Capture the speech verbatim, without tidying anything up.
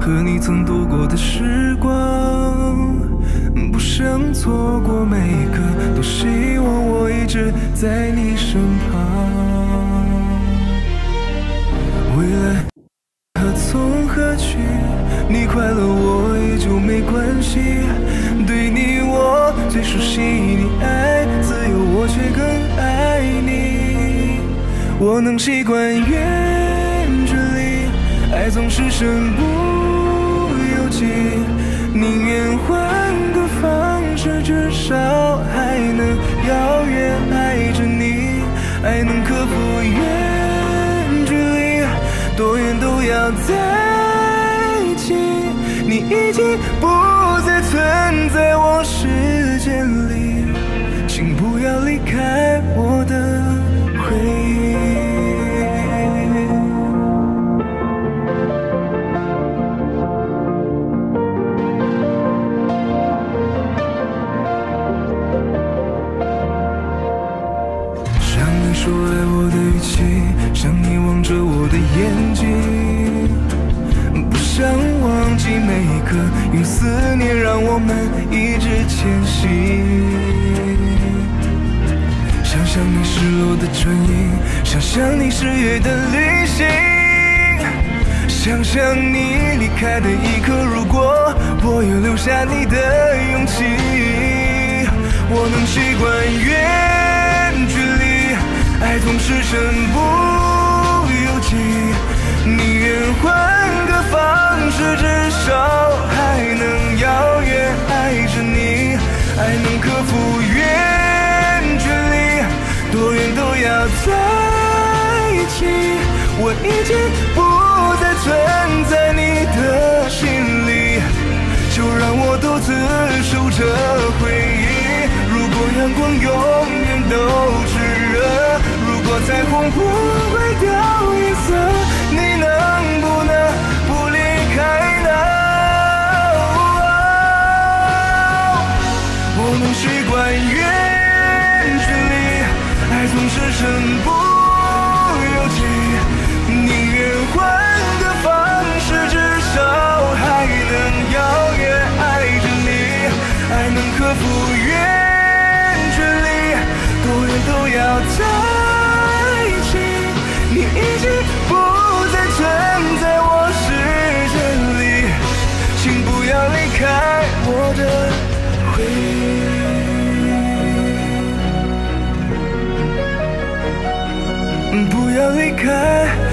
和你曾度过的时光，不想错过每个，多希望我一直在你身旁。未来何从何去？你快乐我也就没关系。对你我最熟悉，你爱自由，我却更爱你。我能习惯远距离，爱总是身不由己，宁愿换个方式，至少还能遥远爱着你。爱能克服远距离，多远都要在一起。你已经不再存在我世界里，请不要离开我的回忆。像你说爱我的语气，像你望着我的眼睛，不想忘记每一刻，用思念让我们一直前行。想象你失落的唇印，想象你十月的旅行，想象你离开的一刻，如果我有留下你的勇气。我能习惯远距离，爱总是身不由己，宁愿换个方式，至少还能遥远爱着你。爱能克服远距离，多远都要在一起。我已经不再存在你的心里，就让我独自守着回忆。如果阳光永远都炽热，如果彩虹不会掉颜色，你能不能不离开呢？我能习惯远距离，爱总是身不由己，宁愿换个方式，至少还能遥远爱着你。爱能克服远距离，多远都要在一起。你已经不再存在我世界里，请不要离开我的回忆，不要离开。